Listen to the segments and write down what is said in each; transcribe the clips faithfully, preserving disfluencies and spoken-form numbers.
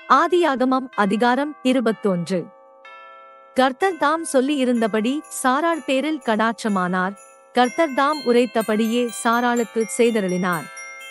ஆதியாகமம் அதிகாரம் இருபத்தொன்று. கர்த்தர் தாம் சொல்லி இருந்தபடி சாராள் பேரில் கடாட்சமானார். கர்த்தர் தாம் உரைத்தபடியே சாராளுக்கு செய்தருளினார்.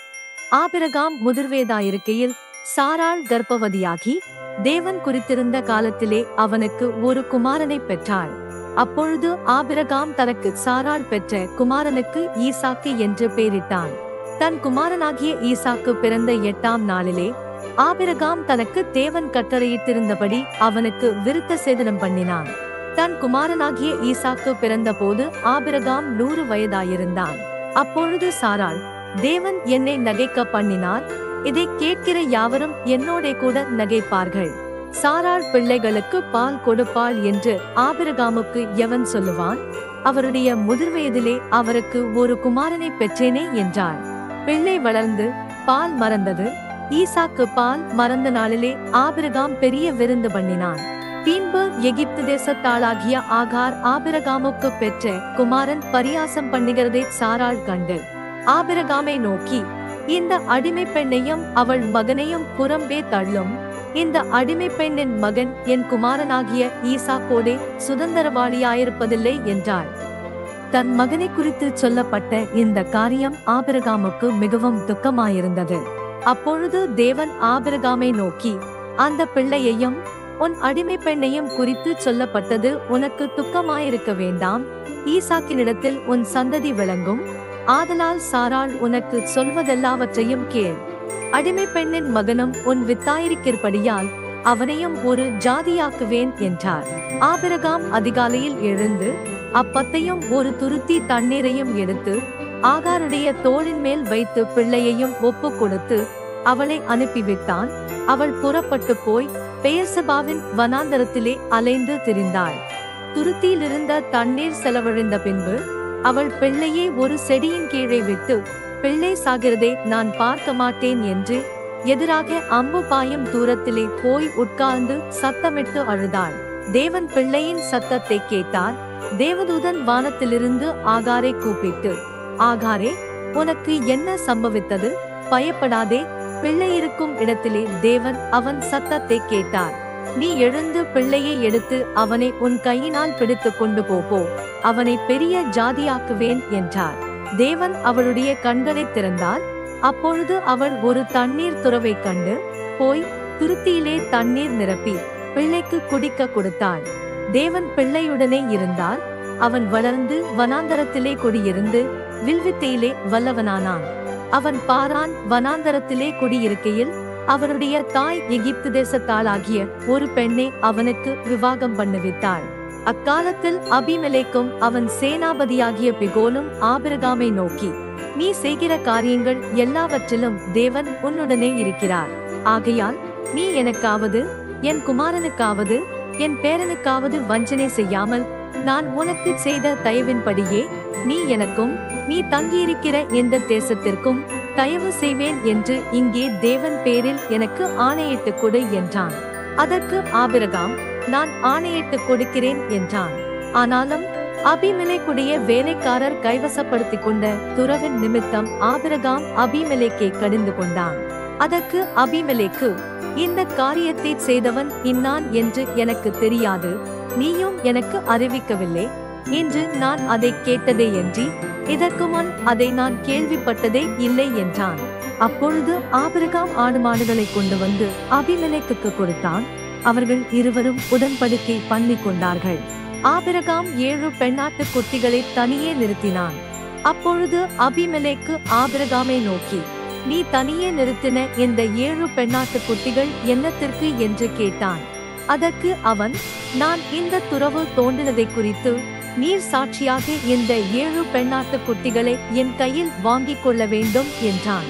ஆபிரகாம் முதிர்வேதாயிருக்கையில் சாராள் கர்ப்பவதியாகி தேவன் குறித்திருந்த காலத்திலே அவனுக்கு ஒரு குமாரனை பெற்றாள். அப்பொழுது ஆபிரகாம் தனக்கு சாராள் பெற்ற குமாரனுக்கு ஈசாக்கு என்று பெயரிட்டான். தன் குமாரனாகிய ஈசாக்கு பிறந்த எட்டாம் நாளிலே ஆபிரகாம் தனக்கு தேவன் கட்டளையிட்டிருந்தபடி அவனுக்கு விருத்த சேதனம் பண்ணினான். தன் குமாரனாகிய ஈசாக்கு பிறந்த போது ஆபிரகாம் நூறு வயதாயிருந்தான். அப்பொழுது சாராள், தேவன் என்னை நகைக்க பண்ணினார், இதை கேட்கிற யாவரும் என்னோடே கூட நகைப்பார்கள். சாராள் பிள்ளைகளுக்கு பால் கொடுப்பாள் என்று ஆபிரகாமுக்கு எவன் சொல்லுவான்? அவருடைய முதிர்வயதிலே அவருக்கு ஒரு குமாரனை பெற்றேனே என்றாள். பிள்ளை வளர்ந்து பால் மறந்தது. ஈசாக்கு பால் மறந்த நாளிலே ஆபிரகாம் பெரிய விருந்து பண்ணினான். பின்பு எகிப்து தேசத்தாளாகிய ஆகார் ஆபிரகாமுக்கு பெற்ற குமாரன் பரியாசம் பண்ணுகிறதை சாராள் கண்டு ஆபிரகாமை நோக்கி, இந்த அடிமை பெண்ணையும் அவள் மகனையும் புறம்பே தள்ளும். இந்த அடிமை பெண்ணின் மகன் என் குமாரனாகிய ஈசாக்கோடே சுதந்திரவாளியாயிருப்பதில்லை என்றாள். தன் மகனை குறித்து சொல்லப்பட்ட இந்த காரியம் ஆபிரகாமுக்கு மிகவும் துக்கமாயிருந்தது. அப்பொழுது தேவன் ஆபிரகாமை நோக்கி, அந்த பிள்ளையையும் உன் அடிமை பெண்ணையும் குறித்து சொல்லப்பட்டது உனக்கு துக்கமாயிருக்க வேண்டாம். ஈசாக்கினிடத்தில் உன் சந்ததி விளங்கும். ஆதலால் சாராள் உனக்கு சொல்வதெல்லாவற்றையும் கேள். அடிமை பெண்ணின் மகனும் உன் வித்தாயிருக்கிறபடியால் அவனையும் ஒரு ஜாதியாக்குவேன் என்றார். ஆபிரகாம் அதிகாலையில் எழுந்து அப்பத்தையும் ஒரு துருத்தி தண்ணீரையும் எடுத்து ஆகாருடைய தோளின் மேல் வைத்து பிள்ளையையும் ஒப்பு கொடுத்து அவளை அனுப்பிவிட்டான். அவள் புறப்பட்டு போய் பெயர்செபாவின் வனாந்தரத்திலே அலைந்து திரிந்தாள். துருத்தியிலிருந்த தண்ணீர் செலவழிந்த பின்பு அவள் பிள்ளையை ஒரு செடியின் கீழே விட்டு, பிள்ளை சாகிறதை நான் பார்க்க மாட்டேன் என்று எதிராக அம்பு பாயும் தூரத்திலே போய் உட்கார்ந்து சத்தமிட்டு அழுதாள். தேவன் பிள்ளையின் சத்தத்தை கேட்டார். தேவதூதன் வானத்திலிருந்து ஆகாரை கூப்பிட்டு, ஆகாரே, உனக்கு என்ன சம்பவித்தது? பயப்படாதே, பிள்ளை இருக்கும் இடத்திலே தேவன் அவன் சத்தத்தை கேட்டார். நீ எழுந்து பிள்ளையை எடுத்து அவனை உன் கையினால் பிடித்து கொண்டு போ, அவனை பெரிய ஜாதியாக்குவேன் என்றார். தேவன் அவளுடைய கண்களை திறந்தார். அப்பொழுது அவள் ஒரு தண்ணீர் துறவை கண்டு போய் துருத்தியிலே தண்ணீர் நிரப்பி பிள்ளைக்கு குடிக்க கொடுத்தாள். தேவன் பிள்ளையுடனே இருந்தார். அவன் வளர்ந்து வனாந்தரத்திலே குடியிருந்து வில்வித்தையிலே வல்லவனானான். அவன் பாரான் வனாந்தரத்திலே குடியிருக்கையில் அவருடைய தாய் எகிப்து தேசத்தாளாகிய ஒரு பெண்ணை அவனுக்கு விவாகம் பண்ணுவித்தாள். அக்காலத்தில் அபிமெலேக்கும் அவன் சேனாபதியாகிய பிகோலும் ஆபிரகாமை நோக்கி, நீ செய்கிற காரியங்கள் எல்லாவற்றிலும் தேவன் உன்னுடனே இருக்கிறார். ஆகையால் நீ எனக்காவது என் குமாரனுக்காவது என் பேரனுக்காவது வஞ்சனை செய்யாமல் நான் உனக்கு செய்த தயவின்படியே நீ எனக்கும் நீ தங்கியிருக்கிற எந்த தேசத்திற்கும் தயவு செய்வேன் என்று இங்கே தேவன் பேரில் எனக்கு ஆணையிட்டு கொடு என்றான். அதற்கு ஆபிரகாம், நான் ஆணையிட்டு கொடுக்கிறேன் என்றான். ஆனாலும் அபிமெலேக்குடைய வேலைக்காரர் கைவசப்படுத்திக் கொண்ட துறவின் நிமித்தம் ஆபிரகாம் அபிமெலேக்கை கடிந்து கொண்டான். அதற்கு அபிமெலேக்கு, இந்த காரியத்தை செய்தவன் இன்னான் என்று எனக்கு தெரியாது, நீயும் எனக்கு அறிவிக்கவில்லை என்று நான் அதை கேட்டதே என்று இதற்கு முன் அதை நான் கேள்விப்பட்டதே இல்லை என்றான். அப்பொழுது ஆபிரகாம் ஆடு மாடுகளை கொண்டு வந்து அபிமெலேக்குக்கு கொடுத்தான். அவர்கள் இருவரும் உடன்படிக்கை பண்ணி கொண்டார்கள். ஆபிரகாம் ஏழு பெண்ணாட்டு குட்டிகளை தனியே நிறுத்தினான். அப்பொழுது அபிமெலேக்கு ஆபிரகாமை நோக்கி, நீ தனியே நிறுத்தின இந்த ஏழு பெண்ணாட்டு குட்டிகள் என்னத்திற்கு என்று கேட்டான். அதற்கு அவன், நான் இந்த துறவு தோன்றினதை குறித்து நீர் சாட்சியாக இந்த ஏழு பெண்ணாட்டு குட்டிகளை என் கையில் வாங்கிக் கொள்ள வேண்டும் என்றான்.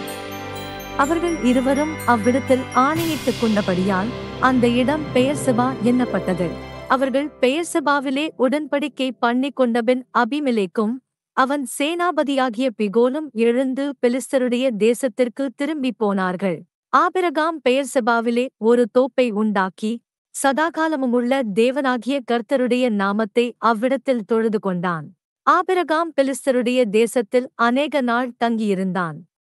அவர்கள் இருவரும் அவ்விடத்தில் ஆணையிட்டுக் கொண்டபடியால் அந்த இடம் பெயர்செபா எண்ணப்பட்டது. அவர்கள் பெயர்செபாவிலே உடன்படிக்கை பண்ணி கொண்டபின் அபிமெலேக்கும் அவன் சேனாபதியாகிய பிகோலும் எழுந்து பெலிஸ்தருடைய தேசத்திற்கு திரும்பி போனார்கள். ஆபிரகாம் பெயர்செபாவிலே ஒரு தோப்பை உண்டாக்கி சதாகாலமுமுள்ள தேவனாகிய கர்த்தருடைய நாமத்தை அவ்விடத்தில் தொழுது கொண்டான். ஆபிரகாம் பெலிஸ்தருடைய தேசத்தில் அநேக நாள் தங்கியிருந்தான்.